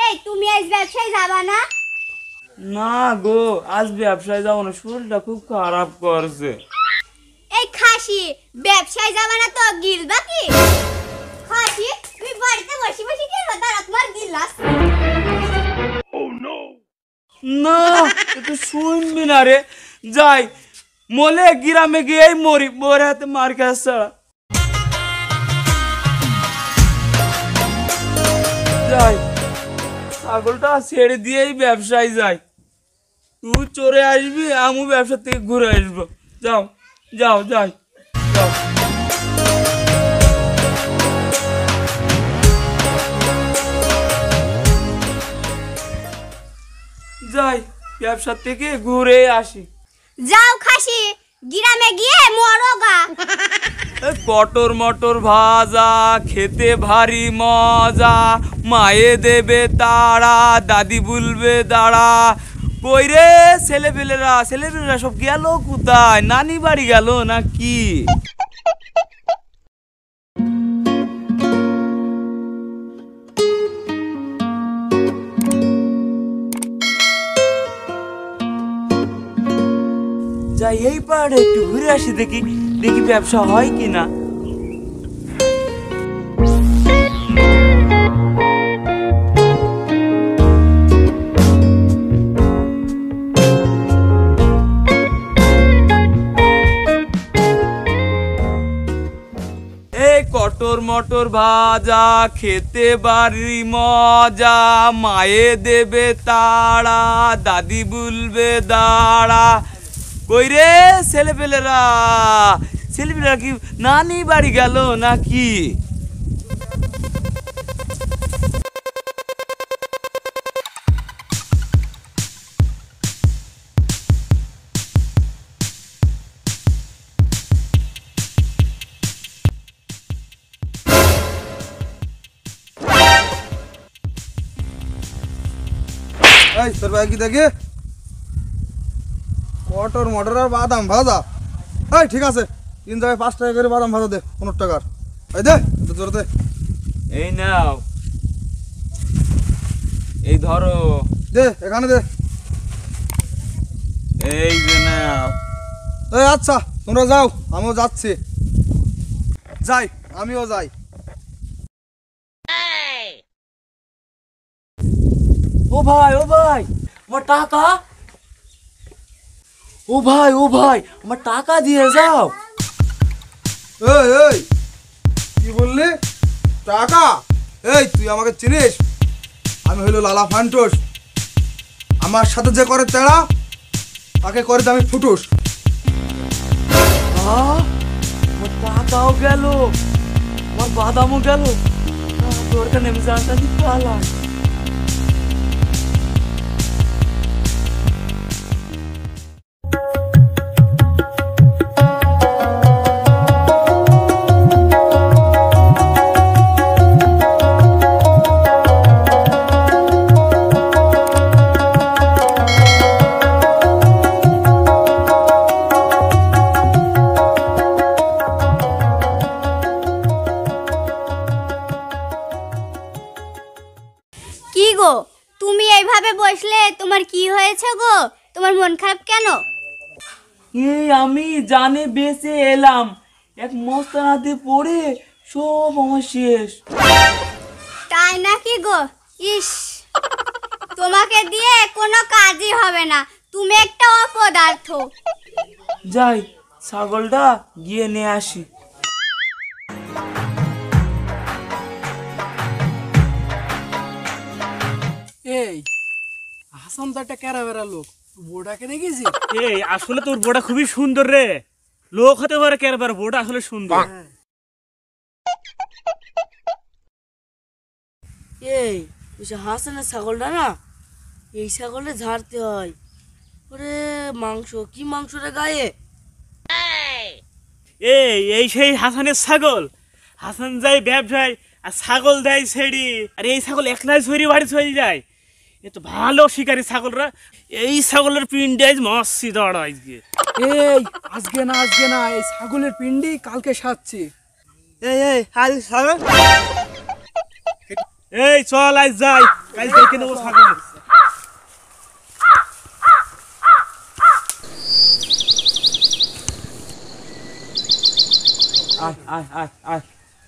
এই তুমি আজ ব্যবসায় যাবা না? না গো, আজ ব্যবসায় যাবো না, শরীরটা খুব খারাপ করছে। এই খাসি, ব্যবসায় যাবা না তো গিলবা কি? খাসি, তুই বাড়িতে বসে বসে গিলবা, তারা তোমার গিলাস। না, তুই শুনবি না রে। যাই মলে গ্রামে গিয়ে মরি, মোর হাতে মার খাস ছাড়া। যাই ছাগলটা ছেড়ে দিয়েই ব্যবসায় যাই। তুই চড়ে আসবি, আমি ব্যবসা থেকে ঘুরে আসবো। যাও যাও যাই যাও। যাই ব্যবসা থেকে ঘুরে আসি। যাও খাসি, গ্রামে গিয়ে মরোগা। পটর মটর ভাজা খেতে ভারী মজা, মায়ে দেবে তারা, দাদি বলবে দাঁড়া। কই রে ছেলেপেলেরা সব গেল কোথায়? নানি বাড়ি গেল নাকি? যাই এই পাহাড়ে একটু ঘুরে আসি, দেখি দেখি ব্যবসা হয় কিনা। এই কটর মটর ভাজা খেতে বাড়ি মজা, মায়ে দেবে তাড়া, দাদি বলবে দাঁড়া। কই রে ছেলেপেলেরা কি নানি বাড়ি গেল নাকি? এই তোর ভাই কি দেখে কটর মটর আর বাদাম ভাজা। এই ঠিক আছে, 3 জায়গায় 5 টাকা করে বাদাম ভাজা দে, 15 টাকার। এই দে জোর দে। এই নাও, এই ধরো, দে এখানে দে। এই যে নাও। এই আচ্ছা তোমরা যাও, আমিও যাচ্ছি। যাই, আমিও যাই। ও ভাই আমার টাকা। ও ভাই আমার টাকা দিয়ে যাও। এই কি বললি? টাকা? এই তুই আমাকে চিনিস? আমি হইল লালা ফান্টুস। আমার সাথে যে করে তেড়া তাকে করে আমি ফুটুস। আমার টাকাও গেল, আমার বাদামও গেল। দরকার নেই, জানটা দি পালা। কি গো, তুমি এইভাবে বসলে তোমার কি হয়েছে গো? তোমার মন খারাপ কেন? এই আমি জানে বেঁচে এলাম, এক মস্তানাতে পড়ে সব আমার শেষ। তাই নাকি গো? ইস, তোমাকে দিয়ে কোনো কাজই হবে না, তুমি একটা অপদার্থ। যাই ছাগলটা গিয়ে নিয়ে আসি। এই হাসান তো একটা ক্যারাবেরা লোক, বোটাকে দেখেছি? এই আসলে তোর বোটা খুবই সুন্দর রে, লোক হতে পারে ক্যারাবেরা, বোটা আসলে সুন্দর। এই হাসানের ছাগলটা না, এই ছাগলে ঝাড়তে হয়। ওরে মাংস, কি মাংস রে গায়ে। এই সেই হাসানের ছাগল। হাসান যায় ব্যবসায় আর ছাগল দেয় ছেড়ি, আর এই ছাগল একলাই ছড়ি বাড়ি ছড়ি যায়। এ তো ভালো শিকারী ছাগলরা। এই ছাগলের পিন্ডে মস্তি দড় আজকে। এই আজকে না এই ছাগলের পিন্ডি কালকে সাচ্ছি। এই হাল ছাগল, এই চল আজ যাই, কাল দেখে নেবো ছাগল। আয় আয় আয় আয়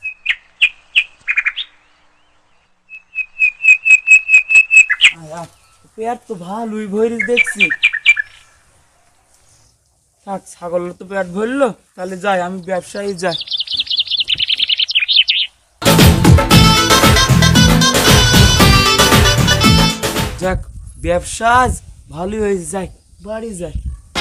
পেট তো ভালোই ভরিস দেখছি। থাক, ছাগলের তো পেট ভরলো, তাহলে যাই, আমি ব্যবসায়ী যাই। যাক, ব্যবসা আজ ভালোই হয়েছে, যাই বাড়ি যাই।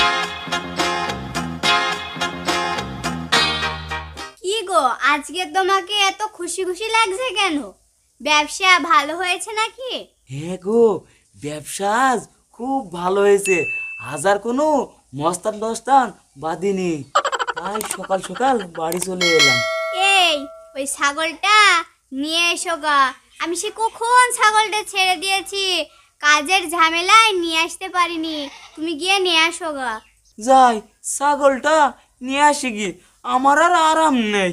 কি গো, আজকে তোমাকে এত খুশি খুশি লাগছে কেন? ব্যবসা ভালো হয়েছে নাকি? হ্যাঁ গো, ব্যবসা আজ খুব ভালো হয়েছে, আজ আর কোনো মস্তান টস্তান বাদিনি, তাই সকাল সকাল বাড়ি চলে এলাম। এই, ওই ছাগলটা নিয়ে এসো গা। আমি সে কখন ছাগলটা ছেড়ে দিয়েছি, কাজের ঝামেলায় নিয়ে আসতে পারিনি। তুমি গিয়ে নিয়ে আসো গা। যাই, ছাগলটা নিয়ে আসি কি, আমার আর আরাম নেই।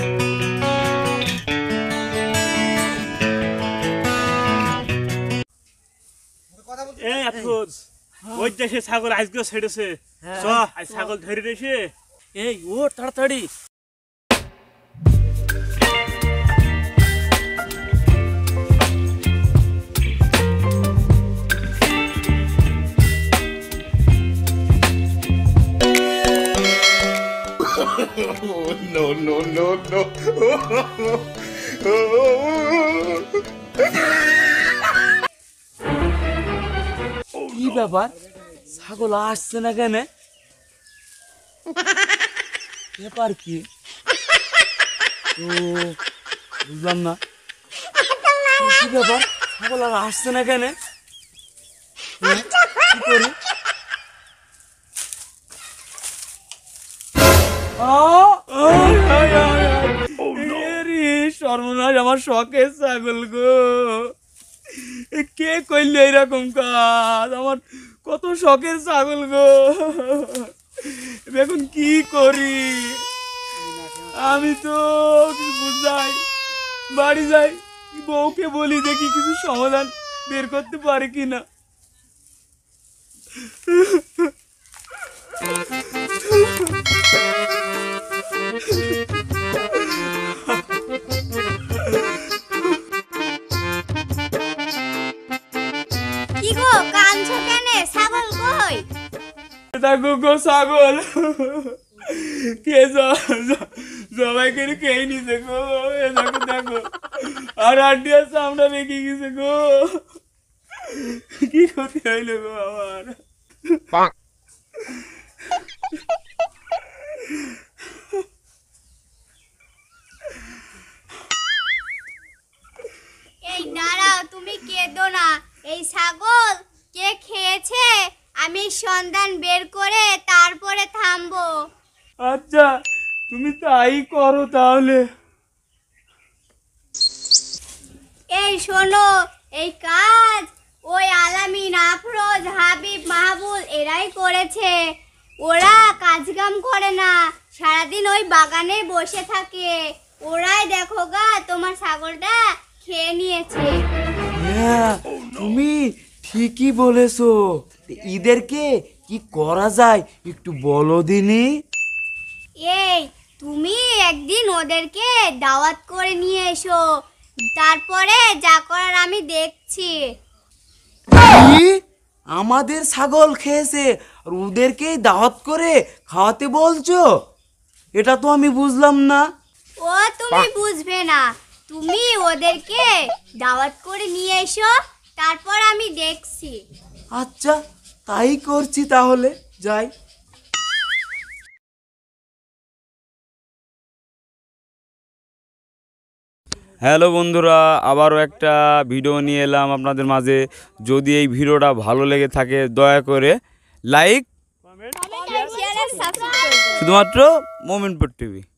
এই আফরোজ, ওই যে সে ছাগল আজকেও ছেড়েছে, চ আজ ছাগল ধরে রেখে। এই ও তাড়াতাড়ি। কি ব্যাপার, ছাগল আসছে না কেন? ব্যাপার কি তো বুঝলাম না। কি ব্যাপার, ছাগল আর আসছে না কেন? হ্যাঁ, কি করি? সর্বনাশ, আমার শখের ছাগল গো, কে করলো এরকম কাজ? আমার কত শখের ছাগল গো, এখন কি করি? আমি তো বুঝাই, বাড়ি যাই, বউকে বলি দেখি কিছু সমাধান বের করতে পারে কিনা। কি গো, কাঁদছো কেন? ছাগল কই? দেখো গো, ছাগল কে জবাই করে খেয়ে নিছে গো। দেখো দেখো, আর আড্ডিয়ার সামনে বেঁকে গেছে গো, কি ক্ষতি হইলো গো আমার। এই দাঁড়াও, তুমি কেঁদো না। এই ছাগল কে খেয়েছে আমি সন্ধান বের করে তারপরে থামবো। আচ্ছা, তুমি তাই করো তাহলে। এই শোনো, এই কাজ ওই আলামিন, আফরোজ, হাবিব, মাহবুল এরাই করেছে। ওরা কাজ কাম করে না, সারাদিন ওই বাগানে বসে থাকে। ওরাই দেখো গা তোমার ছাগলটা খেয়ে নিয়েছে। হ্যাঁ, তুমি ঠিকই বলেছো। ঈদেরকে কি করা যায় একটু বলো দিনি। এই, তুমি একদিন ওদেরকে দাওয়াত করে নিয়ে এসো, তারপরে যা করার আমি দেখছি। কি? আমাদের ছাগল খেয়েছে আর ওদেরকেই দাওয়াত করে খাওয়াতে বলছো? এটা তো আমি বুঝলাম না। ও তুমি বুঝবে না, তুমি ওদেরকে দাওয়াত করে নিয়ে এসো, তারপর আমি দেখছি। আচ্ছা, তাই করছি তাহলে, যাই। হ্যালো বন্ধুরা, আবারও একটা ভিডিও নিয়ে এলাম আপনাদের মাঝে। যদি এই ভিডিওটা ভালো লেগে থাকে দয়া করে লাইক, শুধুমাত্র মোমেন্টপুর টিভি।